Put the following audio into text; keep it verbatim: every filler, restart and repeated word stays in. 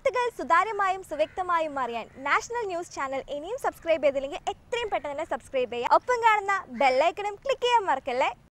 വാർത്തകൾ സുതാര്യമായും സുവ്യക്തമായും അറിയാൻ നാഷണൽ ന്യൂസ് ചാനൽ ഇനിയും സബ്സ്ക്രൈബ് ചെയ്തില്ലെങ്കിൽ എത്രയും പെട്ടെന്ന് തന്നെ സബ്സ്ക്രൈബ് ചെയ്യുക. ഒപ്പം കാണുന്ന ബെൽ ഐക്കണും ക്ലിക്ക് ചെയ്യാൻ മറക്കല്ലേ.